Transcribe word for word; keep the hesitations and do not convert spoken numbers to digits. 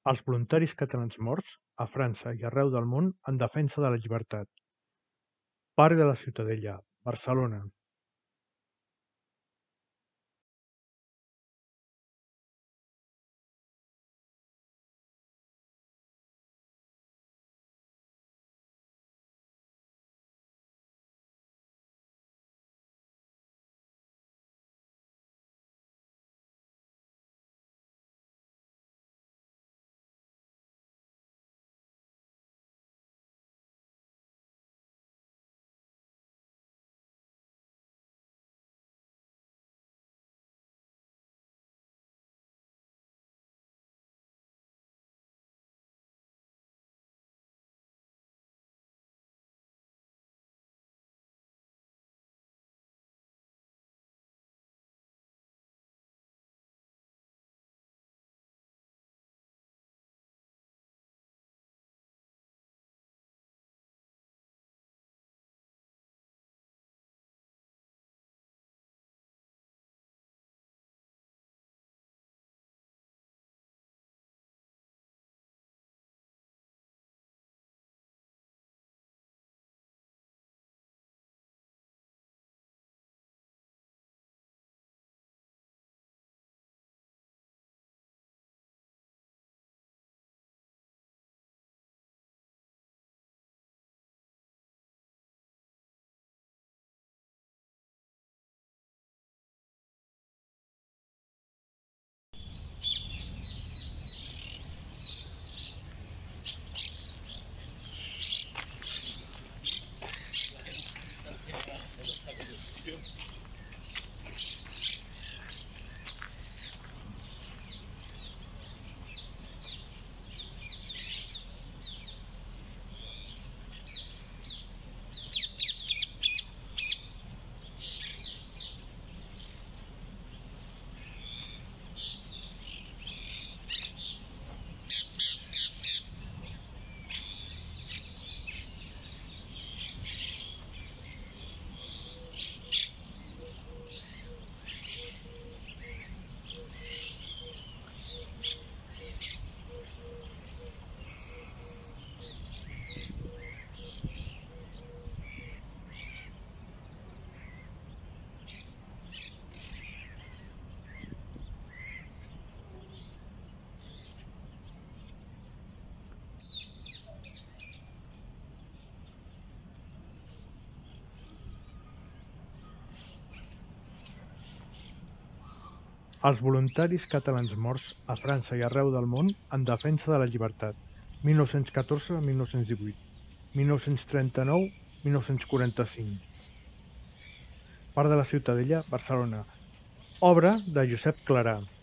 Els voluntaris catalans morts a França i arreu del món en defensa de la llibertat. Parc de la Ciutadella, Barcelona. Els voluntaris catalans morts a França i arreu del món en defensa de la llibertat, mil nou-cents catorze a mil nou-cents divuit, mil nou-cents trenta-nou a mil nou-cents quaranta-cinc. Parc de la Ciutadella, Barcelona. Obra de Josep Clarà.